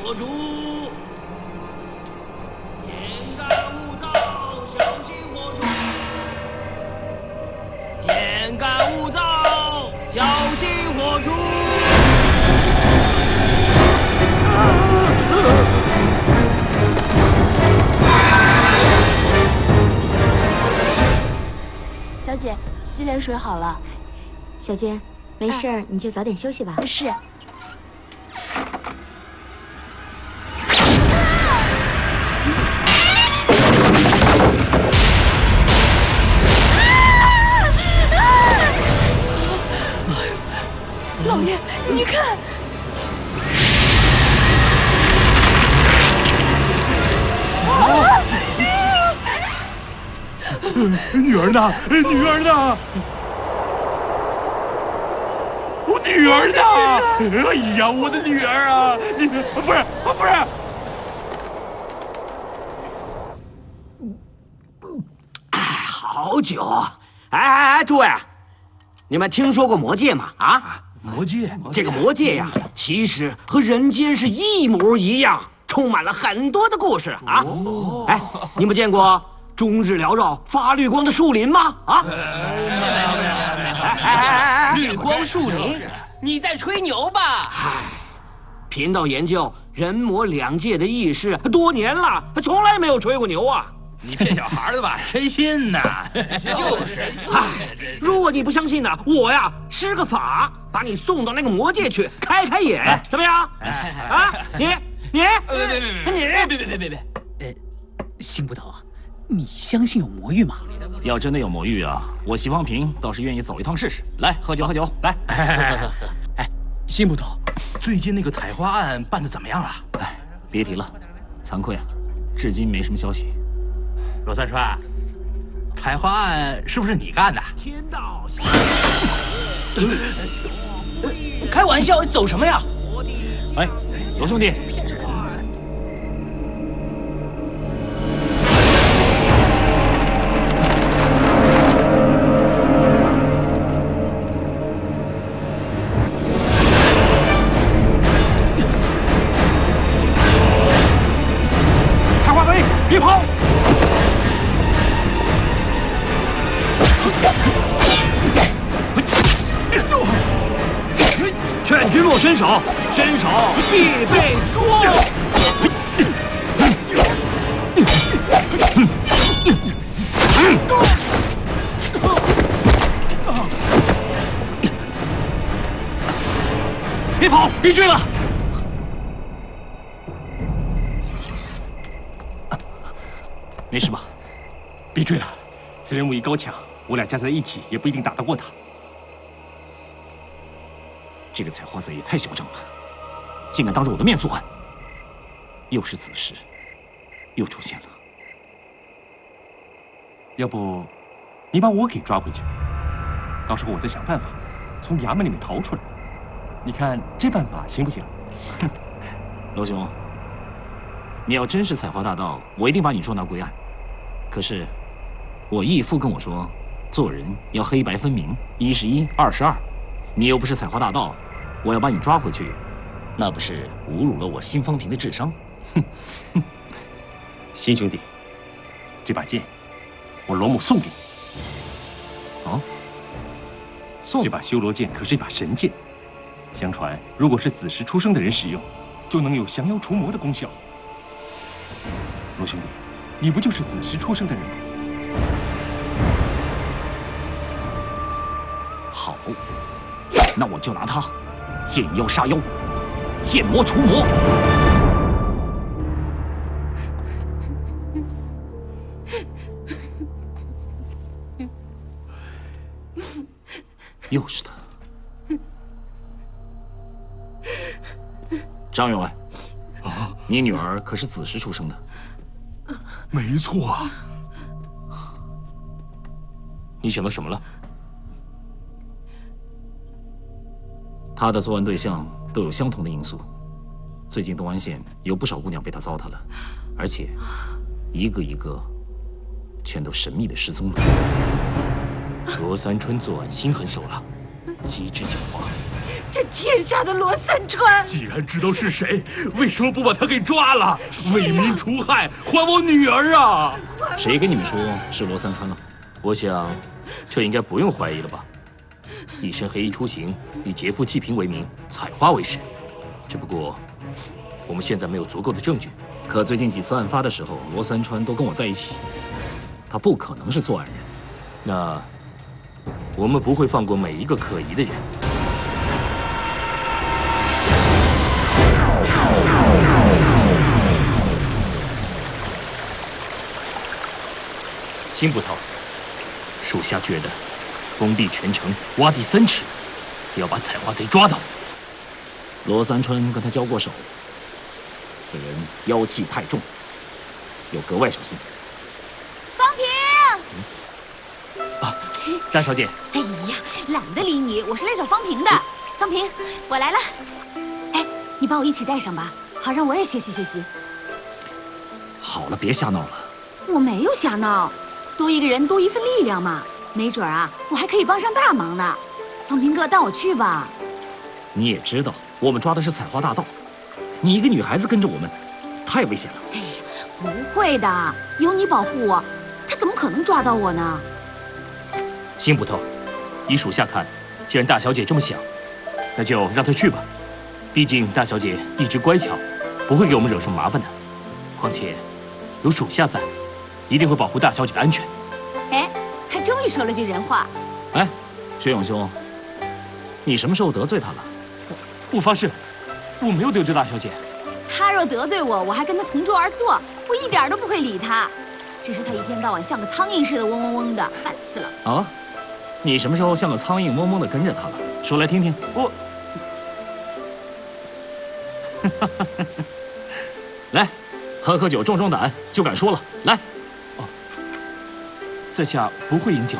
火烛。天干物燥，小心火烛。天干物燥，小心火烛。 小姐，洗脸水好了。 小娟，没事儿，你就早点休息吧。 是。老爷，你看。 女儿呢？女儿呢？我女儿呢？哎呀，我的女儿啊！夫人，夫人。 好酒！哎，诸位，你们听说过魔戒吗？啊， 魔戒？ 这个魔戒呀，其实和人间是一模一样，充满了很多的故事啊。哎，你们见过终日缭绕发绿光的树林吗？啊？ 绿光树林，你在吹牛吧？ 嗨，贫道研究人魔两界的意识多年了，从来没有吹过牛啊。 你骗小孩的吧？谁信呐？就是。 哎，如果你不相信呢，我呀施个法，把你送到那个魔界去开开眼，怎么样？啊，你， 别，辛不倒啊，你相信有魔域吗？ 要真的有魔域啊，我席方平倒是愿意走一趟试试。来，喝酒，喝酒，来。 哎，辛不倒，最近那个采花案办得怎么样了？ 哎，别提了，惭愧啊，至今没什么消息。 罗三川，采花案是不是你干的？ 天道， 开玩笑，走什么呀？ 哎，罗兄弟。 采花贼，别跑！ 劝君莫伸手，伸手必被捉。别跑，别追了！ 没事吧？ 别追了，此人武艺高强，我俩加在一起也不一定打得过他。 这个采花贼也太嚣张了，竟敢当着我的面作案，又是子时，又出现了。 要不，你把我给抓回去，到时候我再想办法从衙门里面逃出来。你看这办法行不行？ 罗兄，你要真是采花大盗，我一定把你捉拿归案。可是，我义父跟我说，做人要黑白分明，1是1，2是2。你又不是采花大盗，我要把你抓回去，那不是侮辱了我辛方平的智商？ 哼！辛兄弟，这把剑，我罗某送给你。 啊？送？ 这把修罗剑可是一把神剑，相传如果是子时出生的人使用，就能有降妖除魔的功效。罗兄弟，你不就是子时出生的人吗？ 好，那我就拿它见妖杀妖，见魔除魔。又是他，张员外，你女儿可是子时出生的？ 没错啊。 你想到什么了？他的作案对象都有相同的因素。最近东安县有不少姑娘被他糟蹋了，而且一个一个全都神秘的失踪了。罗三春作案心狠手辣，机智狡猾， 这天杀的罗三川！ 既然知道是谁，为什么不把他给抓了？为民除害，还我女儿啊！ 谁跟你们说是罗三川了？我想，这应该不用怀疑了吧？一身黑衣出行，以劫富济贫为名，采花为实。只不过，我们现在没有足够的证据。可最近几次案发的时候，罗三川都跟我在一起，他不可能是作案人。那我们不会放过每一个可疑的人。辛捕头，属下觉得封闭全城，挖地3尺，也要把采花贼抓到。罗三川跟他交过手，此人妖气太重，要格外小心。 方平， 大小姐， 哎呀，懒得理你，我是来找方平的。方平，我来了。哎，你把我一起带上吧，好让我也学习学习。 好了，别瞎闹了。 我没有瞎闹，多一个人多一份力量嘛，没准啊，我还可以帮上大忙呢。方平哥，带我去吧。 你也知道，我们抓的是采花大盗，你一个女孩子跟着我们，太危险了。 哎呀，不会的，有你保护我，他怎么可能抓到我呢？ 辛捕头，依属下看，既然大小姐这么想，那就让她去吧。毕竟大小姐一直乖巧，不会给我们惹什么麻烦的。况且有属下在，一定会保护大小姐的安全。 哎，还终于说了句人话。 哎，薛勇兄，你什么时候得罪她了？我发誓，我没有得罪大小姐。 他若得罪我，我还跟他同桌而坐，我一点都不会理他。只是他一天到晚像个苍蝇似的嗡嗡嗡的，烦死了。 啊？你什么时候像个苍蝇嗡嗡的跟着他了？说来听听。我，来，喝酒，壮壮胆，就敢说了。来。哦，在下不会饮酒。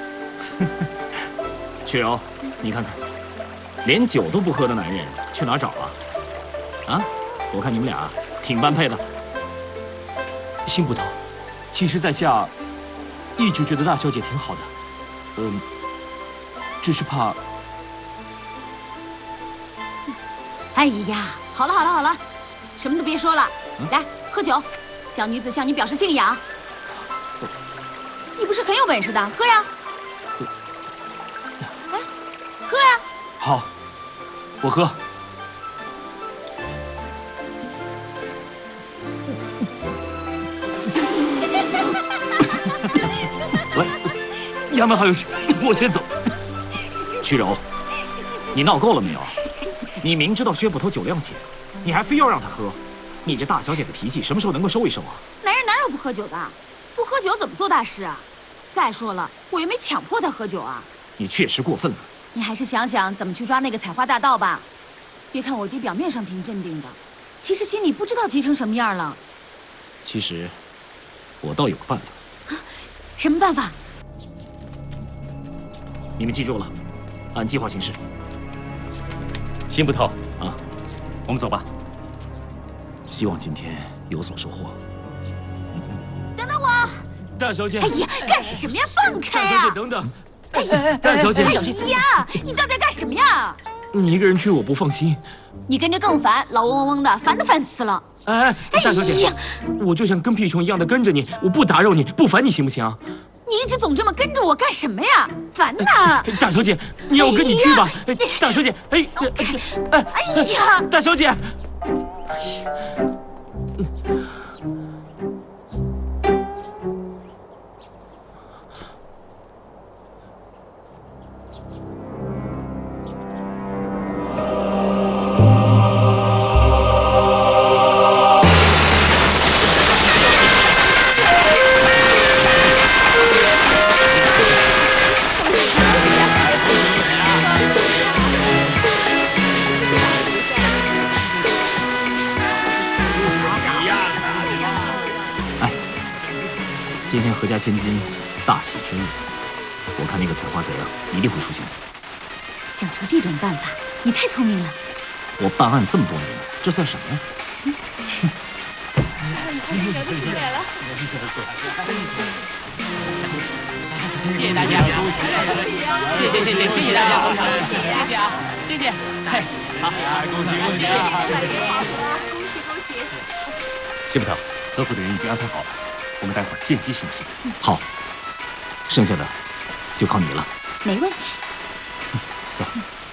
薛柔，你看看，连酒都不喝的男人去哪儿找啊？啊？我看你们俩挺般配的。辛捕头，其实在下一直觉得大小姐挺好的，只是怕…… 哎呀，好了好了好了，什么都别说了，来喝酒，小女子向你表示敬仰。你不是很有本事的，喝呀！哎，喝呀！ 好，我喝。喂，衙门还有事，我先走。曲柔，你闹够了没有？你明知道薛捕头酒量浅，你还非要让他喝，你这大小姐的脾气什么时候能够收一收啊？ 男人哪有不喝酒的？不喝酒怎么做大事啊？再说了，我又没强迫他喝酒啊。 你确实过分了。 你还是想想怎么去抓那个采花大盗吧。别看我爹表面上挺镇定的，其实心里不知道急成什么样了。 其实，我倒有个办法。 什么办法？ 你们记住了，按计划行事。辛捕头啊，我们走吧。希望今天有所收获。 等等我！ 大小姐！ 哎呀，干什么呀？放开大小姐，等等！哎呀，大小姐，小心！ 哎呀，你到底干什么呀？ 你一个人去我不放心。 你跟着更烦，老嗡嗡嗡的，烦都烦死了。 哎，大小姐，我就像跟屁虫一样的跟着你，我不打扰你，不烦你行不行？ 你一直总这么跟着我干什么呀？烦呐！ 大小姐，你要我跟你去吧？大小姐，哎呀， 大小姐。今天阖家千金，大喜之日，我看那个采花贼啊，一定会出现的。 想出这种办法，你太聪明了。 我办案这么多年了，这算什么呀？ 你看，表哥出来了。 谢谢大家，谢谢大家，谢谢啊，谢谢，嘿，好， 恭喜恭喜啊！谢部长，和府的人已经安排好了，我们待会儿见机行事。 好，剩下的就靠你了。 没问题。 走。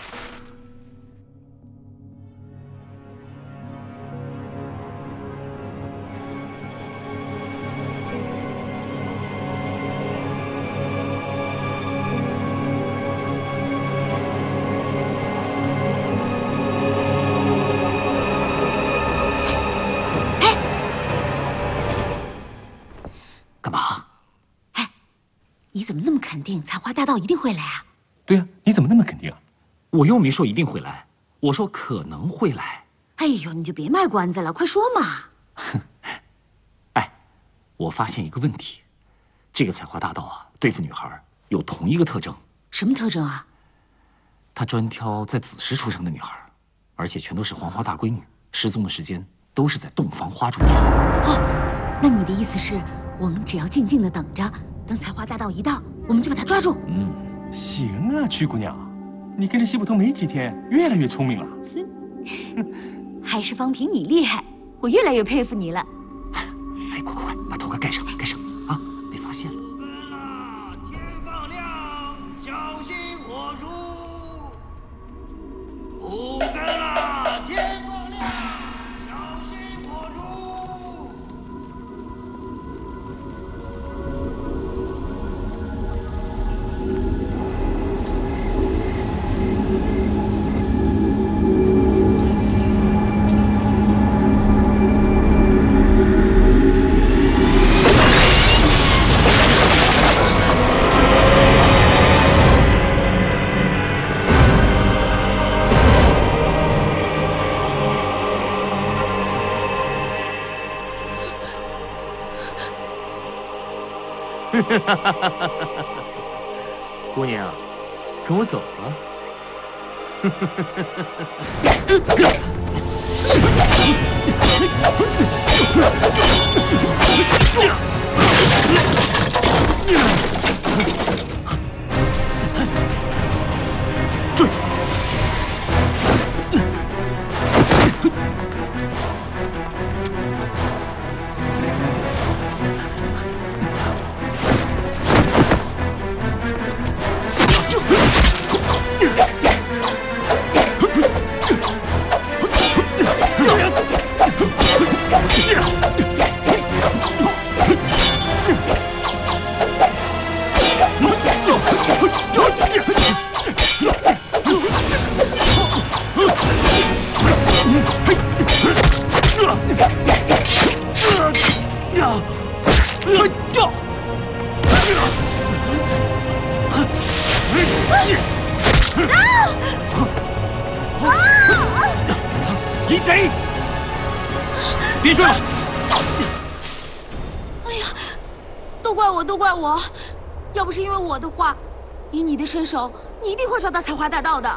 你怎么那么肯定采花大盗一定会来啊？ 对呀，你怎么那么肯定啊？ 我又没说一定会来，我说可能会来。 哎呦，你就别卖关子了，快说嘛！ 哎，我发现一个问题，这个采花大盗啊，对付女孩有同一个特征。 什么特征啊？ 他专挑在子时出生的女孩，而且全都是黄花大闺女，失踪的时间都是在洞房花烛夜。 哦，那你的意思是，我们只要静静的等着，等采花大盗一到，我们就把他抓住？ 行啊，曲姑娘，你跟着谢捕头没几天，越来越聪明了。 还是方平你厉害，我越来越佩服你了。 哎，快，把头盖上啊，被发现了。 天放亮，小心火烛。五更了，天放亮，小心火烛。 姑娘，跟我走吧。 追！淫贼！别追了！ 哎呀，都怪我！要不是因为我的话，以你的身手，你一定会抓到采花大盗的。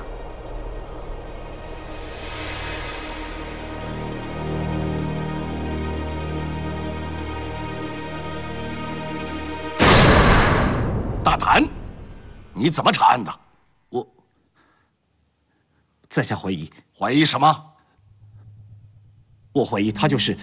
大胆！你怎么查案的？ 我在下怀疑。 怀疑什么？ 我怀疑他就是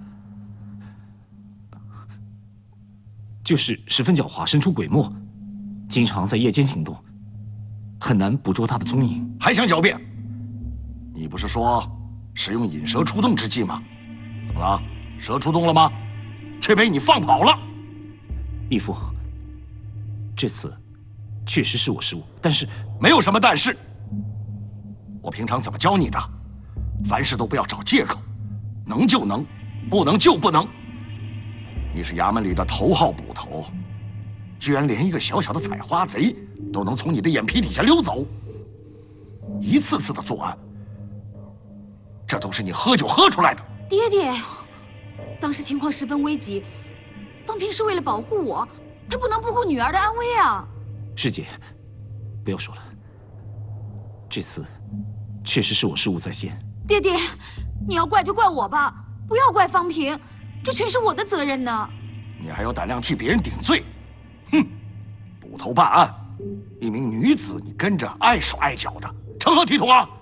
十分狡猾，神出鬼没，经常在夜间行动，很难捕捉他的踪影。 还想狡辩？你不是说使用引蛇出洞之计吗？怎么了？蛇出洞了吗？却被你放跑了。 义父，这次确实是我失误，但是没有什么但是。我平常怎么教你的？凡事都不要找借口，能就能，不能就不能。你是衙门里的头号捕头，居然连一个小小的采花贼都能从你的眼皮底下溜走，一次次的作案，这都是你喝酒喝出来的。 爹爹，当时情况十分危急，方平是为了保护我，他不能不顾女儿的安危啊。 师姐，不要说了，这次确实是我失误在先。 爹爹，你要怪就怪我吧，不要怪方平，这全是我的责任呢。 你还有胆量替别人顶罪？哼！ 捕头办案，一名女子你跟着碍手碍脚的，成何体统啊！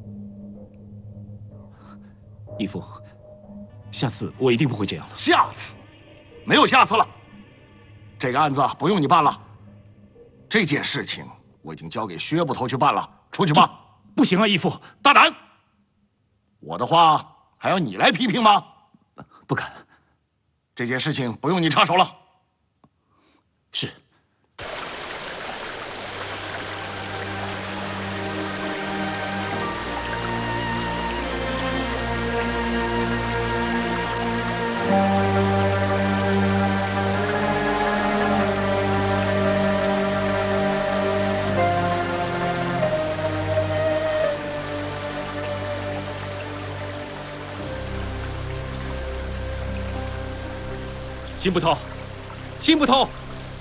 义父，下次我一定不会这样了。 下次？没有下次了。这个案子不用你办了，这件事情我已经交给薛捕头去办了。出去吧。 不行啊，义父， 大胆！我的话还要你来批评吗？ 不敢。 这件事情不用你插手了。 是。 辛捕头，辛捕头，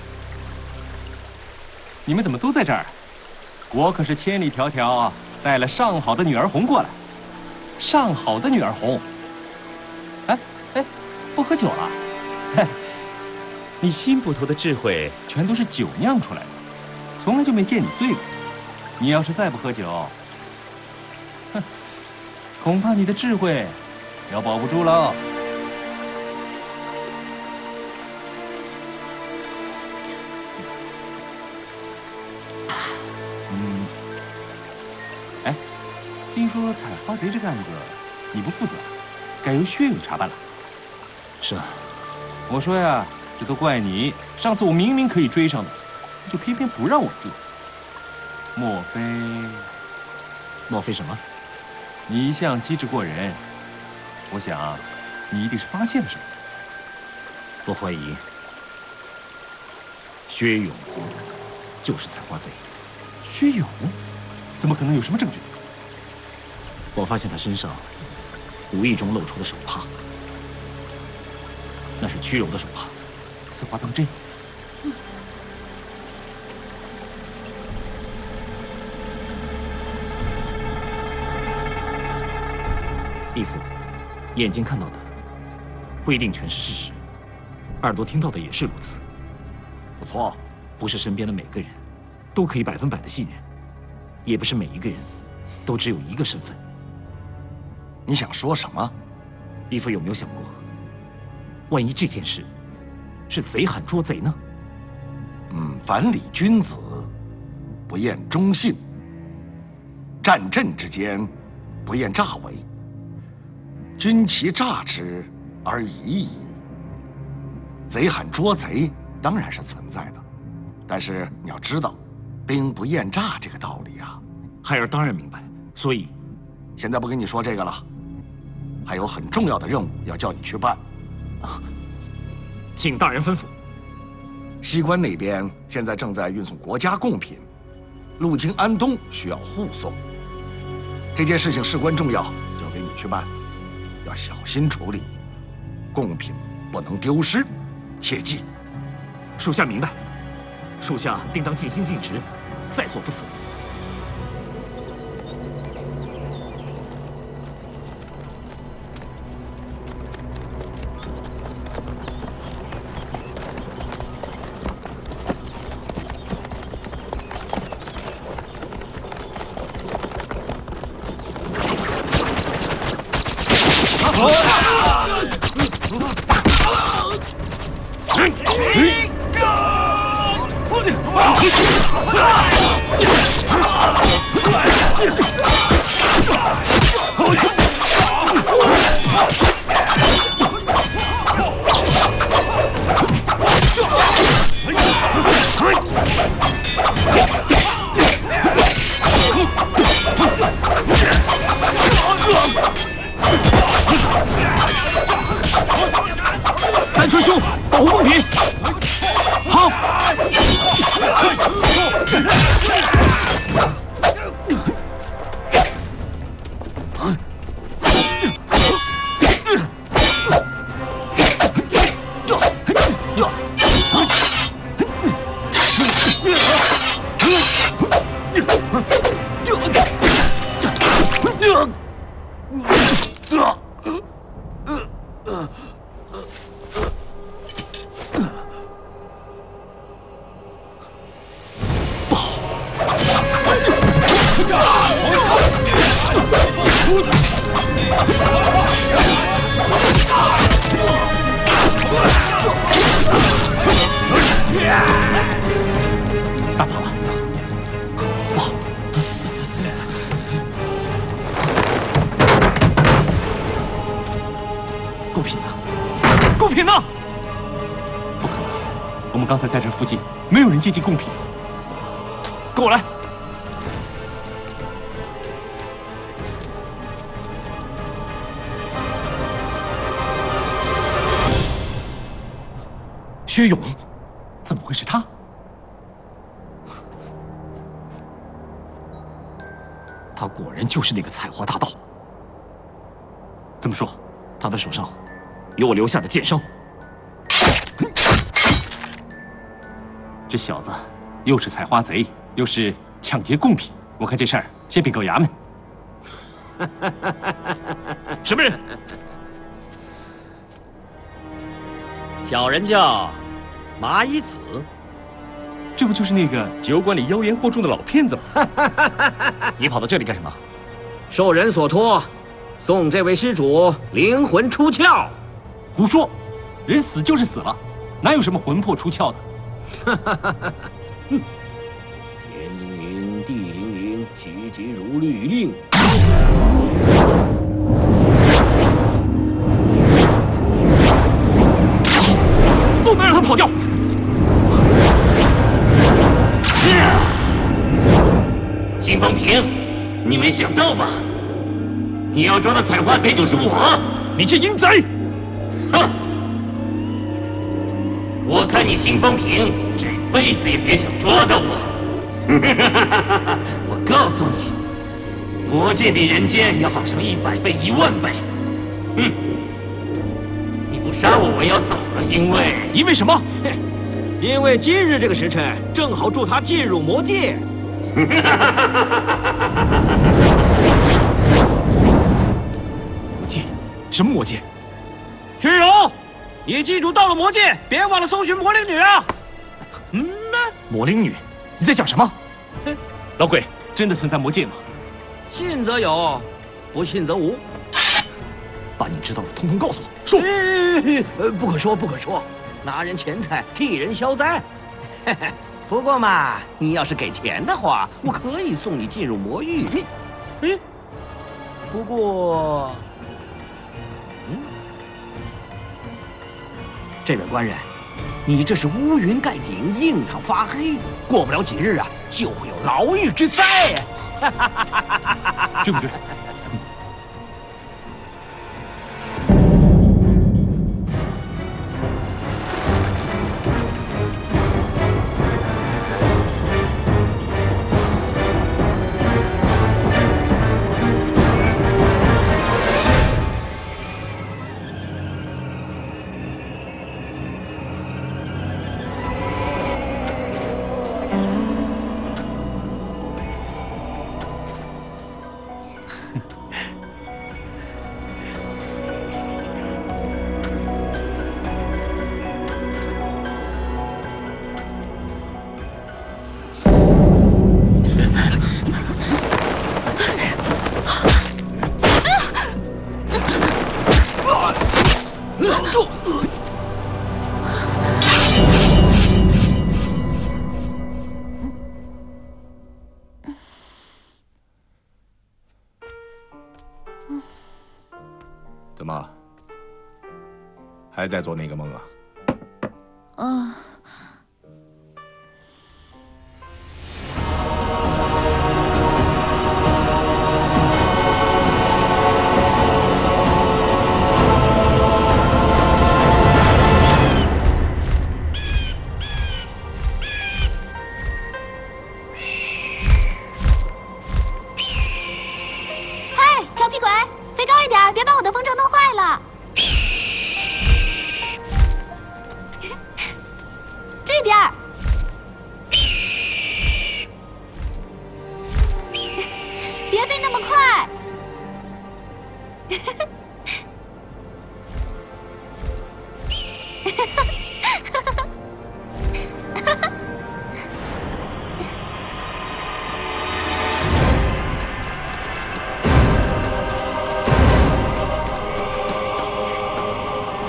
你们怎么都在这儿？我可是千里迢迢带了上好的女儿红过来。上好的女儿红。哎，不喝酒了？嘿，你辛捕头的智慧全都是酒酿出来的，从来就没见你醉过。你要是再不喝酒，哼，恐怕你的智慧要保不住喽。听说采花贼这个案子你不负责，该由薛勇查办了。 是啊， 我说呀，这都怪你。上次我明明可以追上的，就偏偏不让我追。莫非什么？你一向机智过人，我想你一定是发现了什么。 我怀疑薛勇就是采花贼。 薛勇？怎么可能有什么证据？ 我发现他身上无意中露出的手帕，那是屈荣的手帕。 此话当真？ 义父，眼睛看到的不一定全是事实，耳朵听到的也是如此。 不错， 不是身边的每个人都可以100%的信任，也不是每一个人都只有一个身份。 你想说什么？ 义父有没有想过，万一这件事是贼喊捉贼呢？ 反礼君子，不厌忠信。战阵之间，不厌诈伪。君其诈之而已矣。贼喊捉贼当然是存在的，但是你要知道，兵不厌诈这个道理啊。 孩儿当然明白，所以现在不跟你说这个了。还有很重要的任务要叫你去办， 请大人吩咐。 西关那边现在正在运送国家贡品，路经安东需要护送。这件事情事关重要，交给你去办，要小心处理，贡品不能丢失，切记。 属下明白，属下定当尽心尽职，在所不辞。 三春兄，保护贡品。好。 大跑了，不好！ 贡品呢？贡品呢？ 不可能，我们刚才在这附近没有人接近贡品。 跟我来。薛勇， 怎么会是他？ 他果然就是那个采花大盗。 怎么说？ 他的手上有我留下的剑伤。 这小子又是采花贼，又是抢劫贡品，我看这事儿先禀告衙门。 什么人？ 小人叫麻衣子。 这不就是那个酒馆里妖言惑众的老骗子吗？ 你跑到这里干什么？ 受人所托，送这位施主灵魂出窍。 胡说，人死就是死了，哪有什么魂魄出窍的？ 天灵灵，地灵灵，急急如律令。 不能让他跑掉！ 金风平，你没想到吧？你要抓的采花贼就是我！ 你这淫贼！ 哼！我看你金风平这辈子也别想抓到我！我告诉你，魔界比人间要好上100倍、10000倍！哼！你不杀我，我要走了，因为什么？ 因为今日这个时辰正好助他进入魔界。 魔界？什么魔界？ 虚荣，你记住，到了魔界，别忘了搜寻魔灵女啊！ 魔灵女？你在讲什么？ 老鬼，真的存在魔界吗？ 信则有，不信则无。 把你知道的通通告诉我，说。 不可说，不可说，拿人钱财替人消灾。不过嘛，你要是给钱的话，我可以送你进入魔域。不过，这位官人，你这是乌云盖顶，印堂发黑，过不了几日啊，就会有牢狱之灾。 对不对？ 怎么，还在做那个梦啊？ 嗨，调皮鬼，飞高一点，别把我的风筝弄坏了。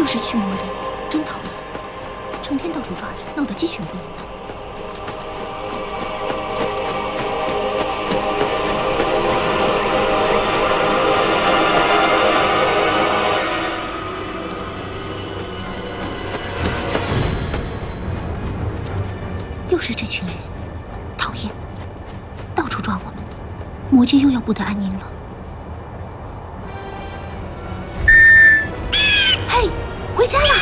是驱魔人，真讨厌，成天到处抓人，闹得鸡犬不宁的。又是这群人，讨厌，到处抓我们，魔界又要不得安宁了。嘿，回家了！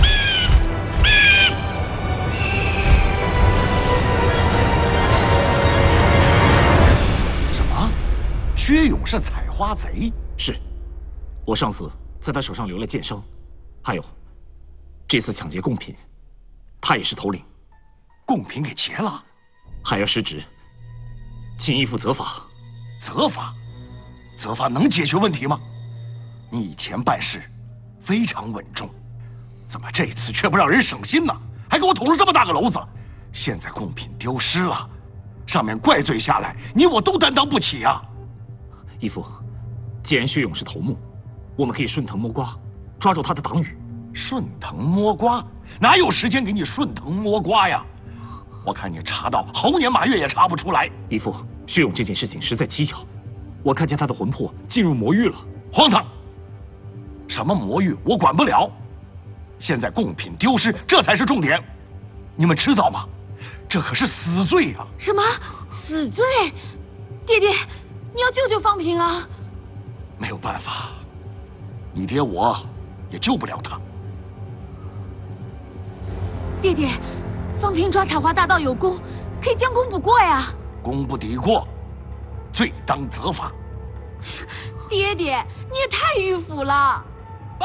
什么？薛勇是采花贼？ 是，我上次在他手上留了剑伤，还有，这次抢劫贡品，他也是头领。 贡品给劫了， 还要失职，请义父责罚。 责罚？责罚能解决问题吗？你以前办事非常稳重，怎么这次却不让人省心呢？还给我捅了这么大个篓子！现在贡品丢失了，上面怪罪下来，你我都担当不起啊！ 义父，既然薛勇是头目，我们可以顺藤摸瓜，抓住他的党羽。 顺藤摸瓜？哪有时间给你顺藤摸瓜呀？我看你查到猴年马月也查不出来。 义父，薛勇这件事情实在蹊跷，我看见他的魂魄进入魔域了。 荒唐！什么魔域我管不了，现在贡品丢失，这才是重点。你们知道吗？这可是死罪呀！ 什么死罪？爹爹，你要救救方平啊！ 没有办法，你爹我也救不了他。 爹爹，方平抓采花大盗有功，可以将功补过呀。 功不抵过，罪当责罚。 爹爹，你也太迂腐了！ 报！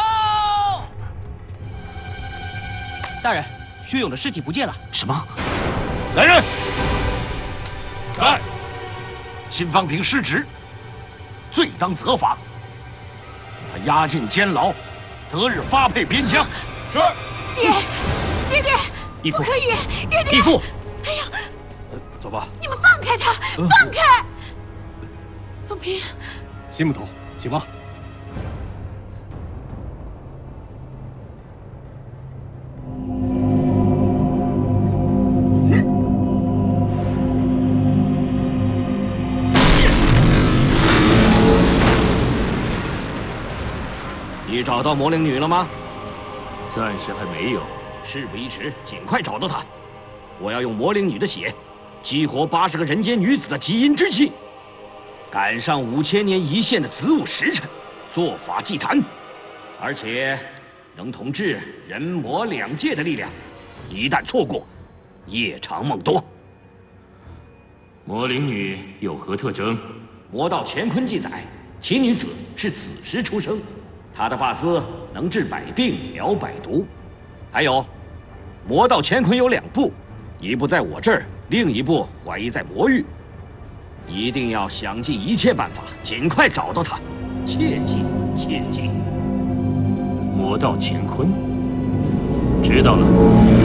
大人，薛勇的尸体不见了。 什么？ 来人！在！辛方平失职，罪当责罚，他押进监牢，择日发配边疆。是。 爹爹， 义父， 不可以！爹爹， 义父， 哎呀， 走吧。 你们放开他，放开！方平， 辛木头，请吧。 你找到魔灵女了吗？ 暂时还没有。 事不宜迟，尽快找到她。我要用魔灵女的血，激活80个人间女子的基因之气，赶上5000年一现的子午时辰，做法祭坛，而且能统治人魔两界的力量。一旦错过，夜长梦多。 魔灵女有何特征？ 魔道乾坤记载，其女子是子时出生，她的发丝能治百病疗百毒。还有，魔道乾坤有2部，一部在我这儿，另一部怀疑在魔域。一定要想尽一切办法，尽快找到他，切记切记。 魔道乾坤，知道了。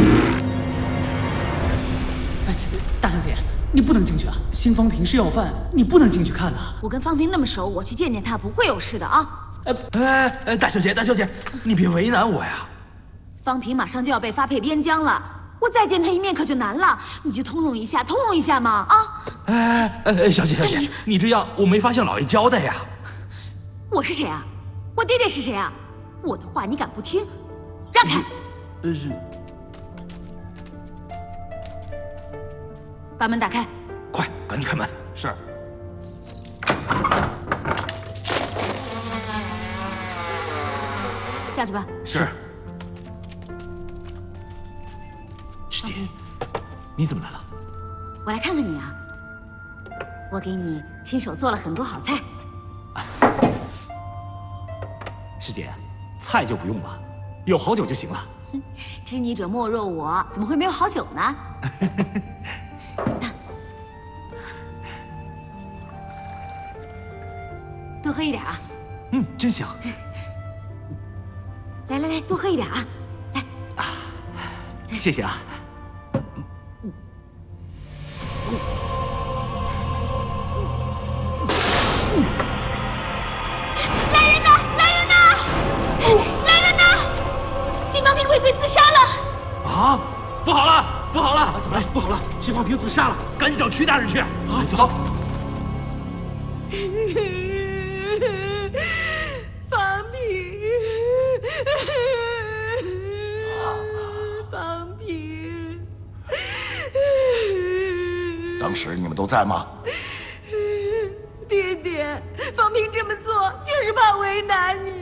哎，大小姐，你不能进去啊！辛方平是要犯，你不能进去看啊！ 我跟方平那么熟，我去见见他不会有事的啊！ 大小姐，你别为难我呀！ 方平马上就要被发配边疆了，我再见他一面可就难了，你就通融一下嘛啊！ 小姐，你这样我没法向老爷交代呀。 我是谁啊？我爹爹是谁啊？我的话你敢不听？让开！ 是。 把门打开。 快，赶紧开门。是。 下去吧。 是。 师姐，你怎么来了？ 我来看看你啊。我给你亲手做了很多好菜。 师姐，菜就不用了，有好酒就行了。 知你者莫若我，怎么会没有好酒呢？多喝一点啊。 真香。 来，多喝一点啊。来。 谢谢啊。 来人呐！ 秦方平自杀了，赶紧找曲大人去。啊， 走。 方平，方平， 当时你们都在吗？ 爹爹，方平这么做就是怕为难你。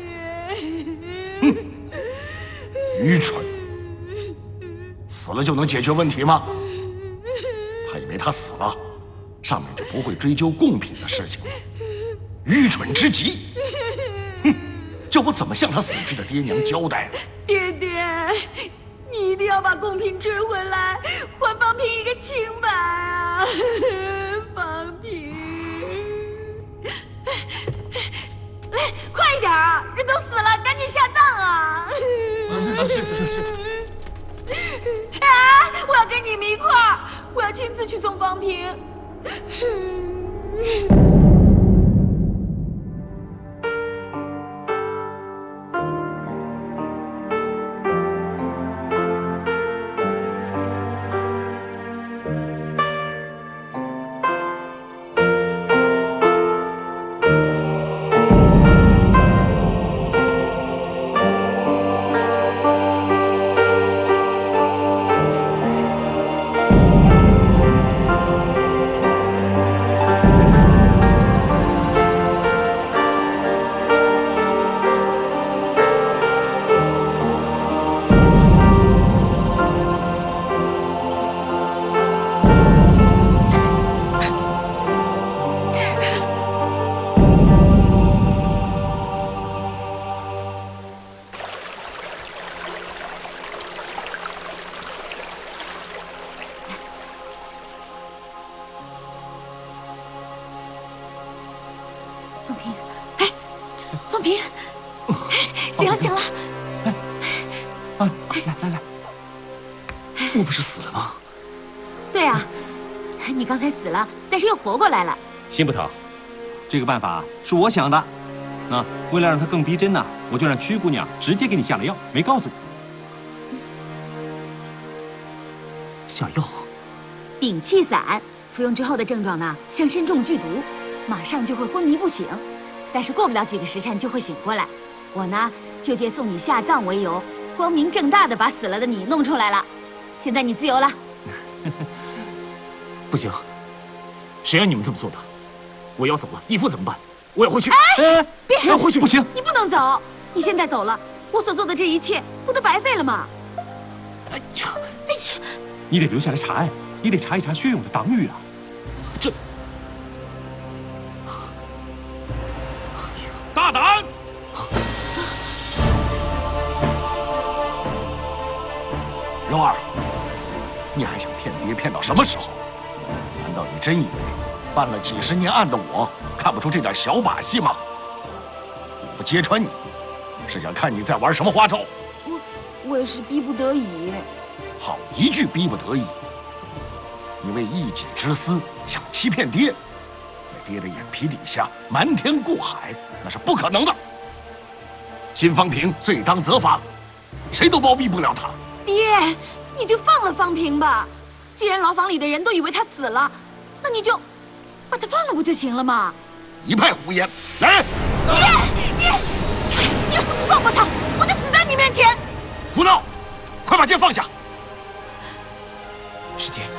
愚蠢！死了就能解决问题吗？他以为他死了，上面就不会追究贡品的事情了。愚蠢之极！哼，叫我怎么向他死去的爹娘交代？ 爹爹，你一定要把贡品追回来，还方平一个清白啊！方平，来，快一点啊！人都死了，赶紧下葬啊！ 是。 啊！我要跟你们一块儿，我要亲自去送方平。方平，哎，方平，醒了醒了！ 来，我不是死了吗？ 对啊，你刚才死了，但是又活过来了。 辛捕头，这个办法是我想的。啊，为了让他更逼真呢，我就让曲姑娘直接给你下了药，没告诉你。 下药？ 丙气散，服用之后的症状呢，像身中剧毒，马上就会昏迷不醒，但是过不了几个时辰就会醒过来。我呢，就借送你下葬为由，光明正大的把死了的你弄出来了。现在你自由了。 不行，谁让你们这么做的？我要走了，义父怎么办？我要回去。 哎，别要回去不行， 你不能走。你现在走了，我所做的这一切不都白费了吗？ 哎呀， 你得留下来查案，你得查一查薛勇的党羽啊。 这大胆！柔儿，你还想骗爹骗到什么时候？难道你真以为办了几十年案的我看不出这点小把戏吗？我不揭穿你，是想看你在玩什么花招。 我也是逼不得已。 好一句逼不得已！你为一己之私想欺骗爹，在爹的眼皮底下瞒天过海，那是不可能的。辛方平罪当责罚，谁都包庇不了他。 爹，你就放了方平吧。既然牢房里的人都以为他死了，那你就把他放了不就行了吗？ 一派胡言！来人！ 你要是不放过他，我就死在你面前！ 胡闹！快把剑放下！ 师姐，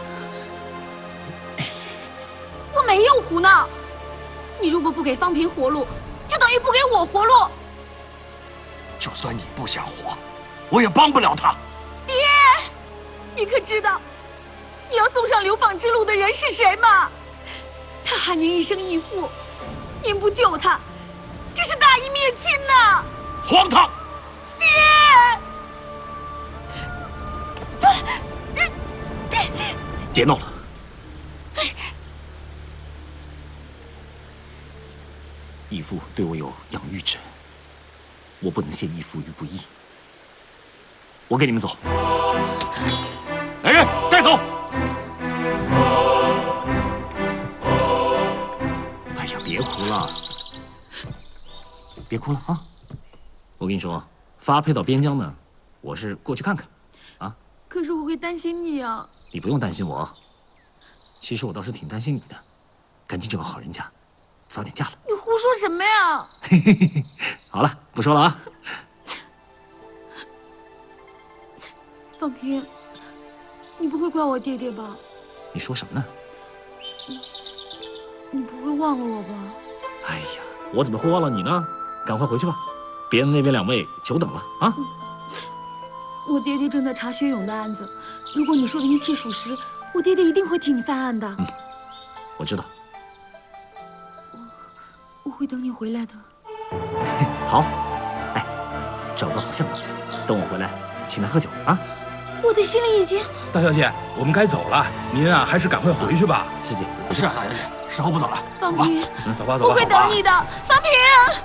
我没有胡闹。你如果不给方平活路，就等于不给我活路。 就算你不想活，我也帮不了他。 爹，你可知道你要送上流放之路的人是谁吗？他喊您一声义父，您不救他，这是大义灭亲呐！ 荒唐！ 爹！ 别闹了。义父对我有养育之恩，我不能陷义父于不义。我跟你们走。 来人，带走！ 哎呀，别哭了，别哭了啊！我跟你说，发配到边疆呢，我是过去看看，啊。 可是我会担心你啊。 你不用担心我， 其实我倒是挺担心你的，赶紧找个好人家，早点嫁了。 你胡说什么呀？ 好了，不说了啊。 方平，你不会怪我爹爹吧？ 你说什么呢？ 你不会忘了我吧？ 哎呀，我怎么会忘了你呢？赶快回去吧，别让那边2位久等了啊！ 我爹爹正在查薛勇的案子，如果你说的一切属实，我爹爹一定会替你翻案的。 我知道。 我会等你回来的。 好，哎，找个好相公，等我回来请他喝酒啊！ 我的心里已经…… 大小姐，我们该走了，您啊还是赶快回去吧。 师姐， 是啊，大小姐，时候不早了， 方平， 走吧，走吧， 我会等你的，方平。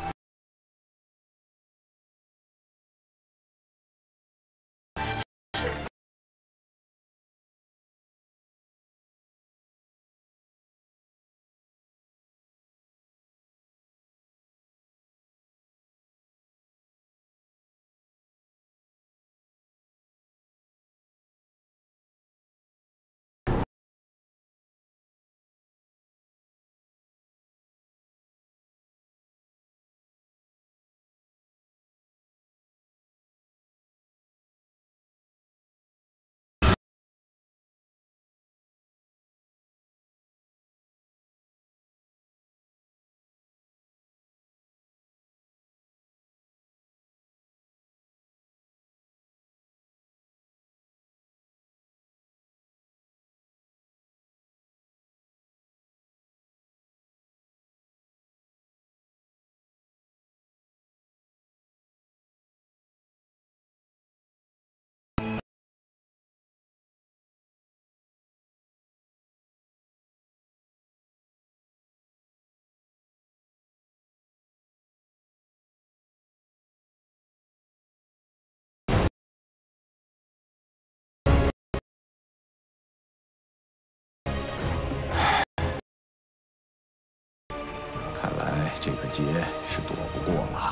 看来这个劫是躲不过了。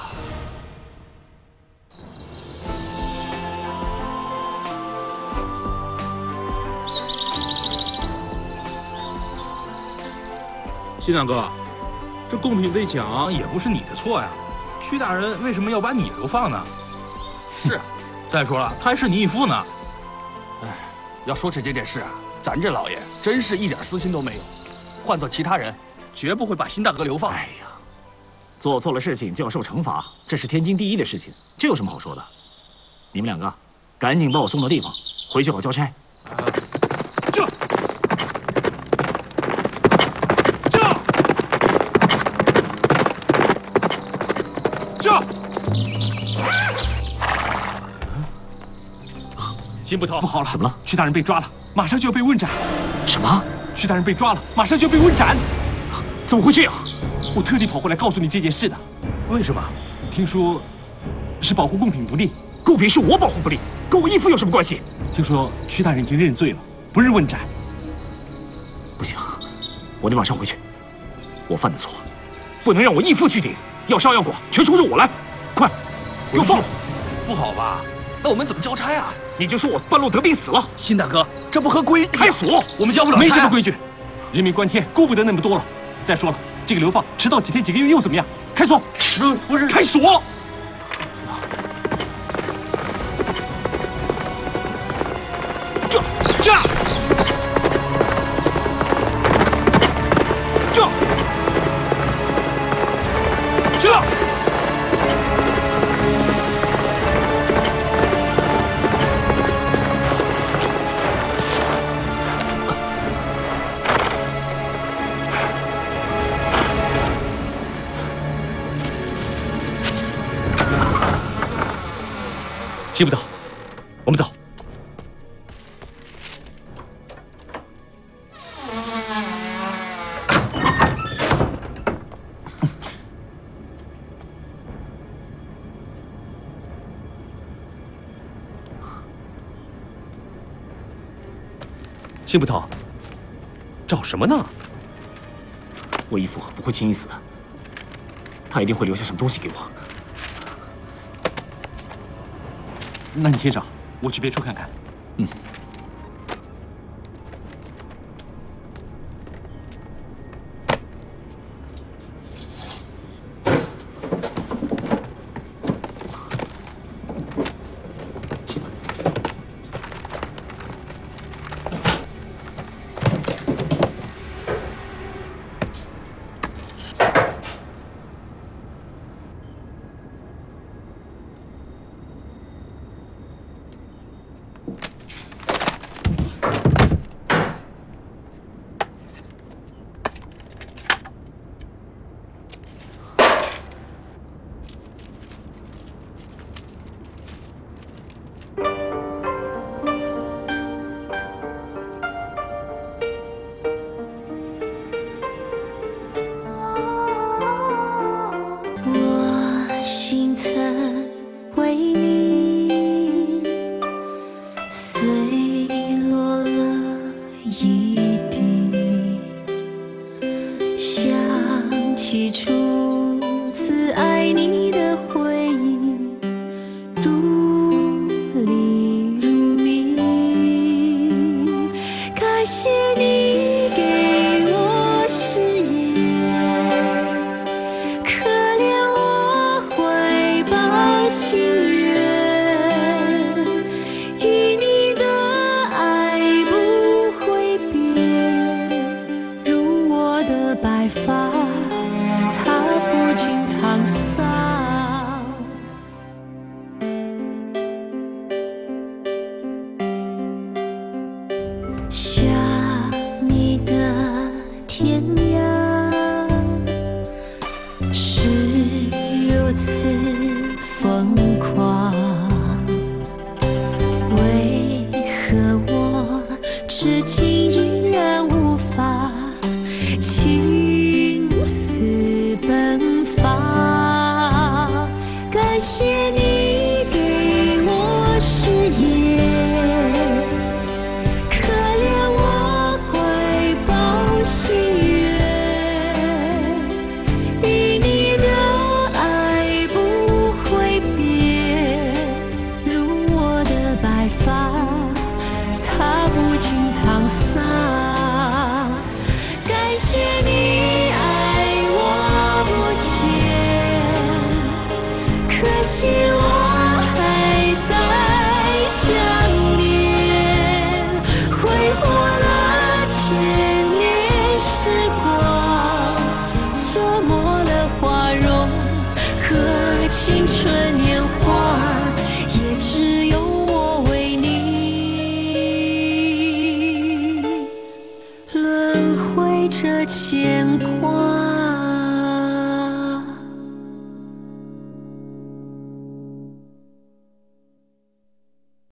新大哥，这贡品被抢也不是你的错呀，屈大人为什么要把你流放呢？ 是， 再说了，他还是你义父呢。 哎，要说起这件事啊，咱这老爷真是一点私心都没有。换做其他人，绝不会把新大哥流放。 哎呀，做错了事情就要受惩罚，这是天经地义的事情，这有什么好说的？你们2个，赶紧把我送到地方，回去好交差。 邢捕头， 不好了，怎么了？ 屈大人被抓了，马上就要被问斩。 什么？ 屈大人被抓了，马上就要被问斩。 怎么会这样？ 我特地跑过来告诉你这件事的。为什么？听说是保护贡品不利。 贡品是我保护不利，跟我义父有什么关系？ 听说屈大人已经认罪了，不日问斩。 不行，我得马上回去。我犯的错，不能让我义父去顶，要杀要剐全冲着我来。快，给我放了！ 不好吧？那我们怎么交差啊？ 你就说我半路得病死了。 新大哥，这不合规矩。 开锁！ 我们交不了差。 没什么规矩，人命关天，顾不得那么多了。再说了，这个流放迟到几天几个月又怎么样？开锁！ 不是， 开锁！这。 行不到，我们走。邢捕头，找什么呢？ 我义父不会轻易死的，他一定会留下什么东西给我。 那你先找，我去别处看看。 心曾为你碎落了一地，想起初次爱你的回忆，如理如谜。感谢你给我誓言，可怜我怀抱心愿，与你的爱不会变，如我的白发它不尽沧桑。想你的天涯是如此疯狂，为何我至今依然无法青丝奔放？感谢你给我誓言，可怜我怀抱心愿，与你的爱不会变，如我的白发它不尽沧桑。感谢你爱我不减，可惜我还在想念，挥霍了千年时光，折磨了花容和青春年华，也只有我为你轮回这牵挂。